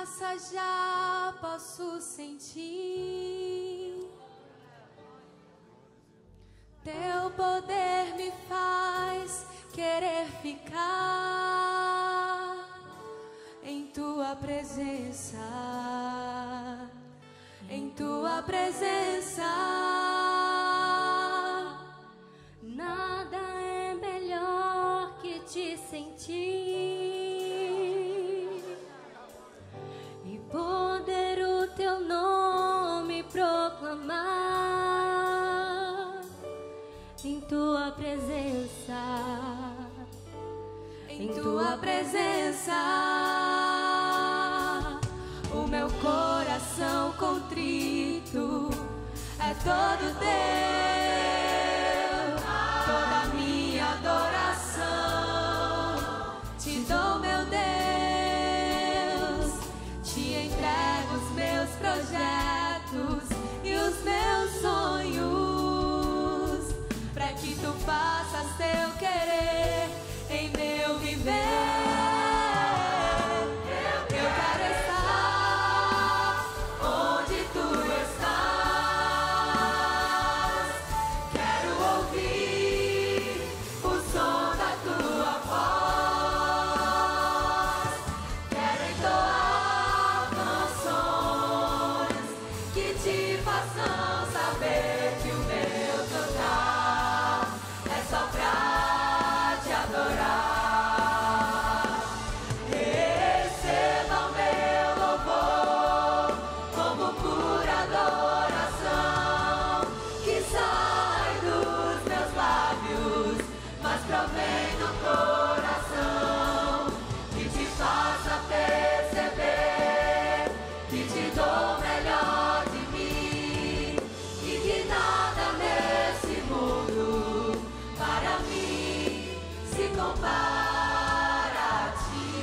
graça já posso sentir. Teu poder me faz querer ficar em tua presença, em tua presença. Nada é melhor que te sentir e poder o teu nome proclamar em tua presença, em tua presença. O meu coração contrito é todo teu, toda minha adoração te dou, meu Deus. Te entrego os meus projetos e os meus sonhos, para que tu faças teu querer em meu viver. Eu quero estar onde tu estás. Quero ouvir o som da tua voz. Quero entoar canções que te façam saber que o meu cantar é só pra te adorar. Receba o meu louvor como pura adoração, que sai dos meus lábios, mas provém do coração, que te faça perceber que te dou o melhor de mim e que nada nesse mundo para mim se compara a ti.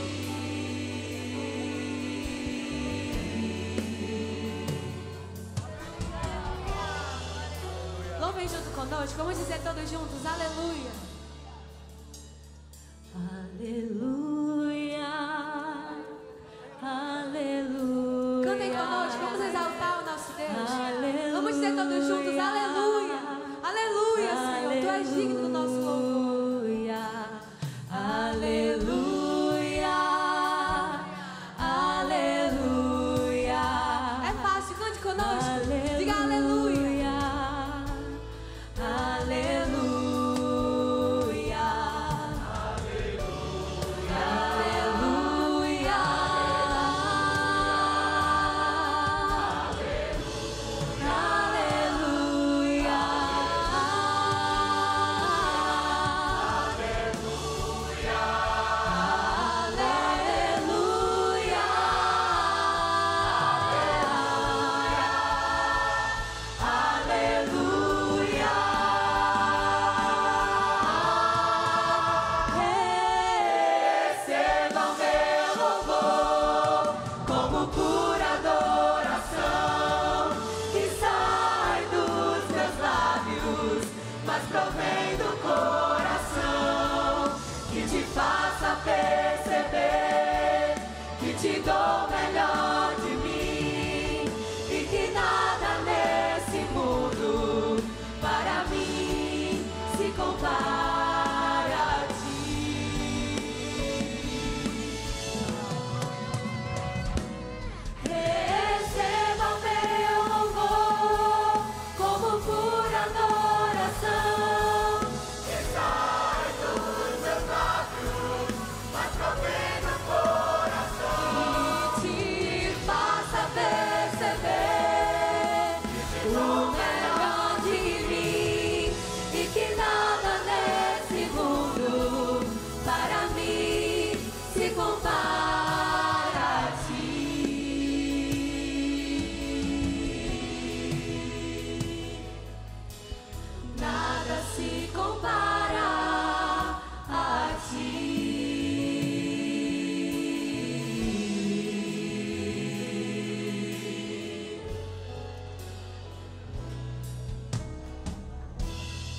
Louvem junto conosco, vamos dizer todos juntos, aleluia. aleluia.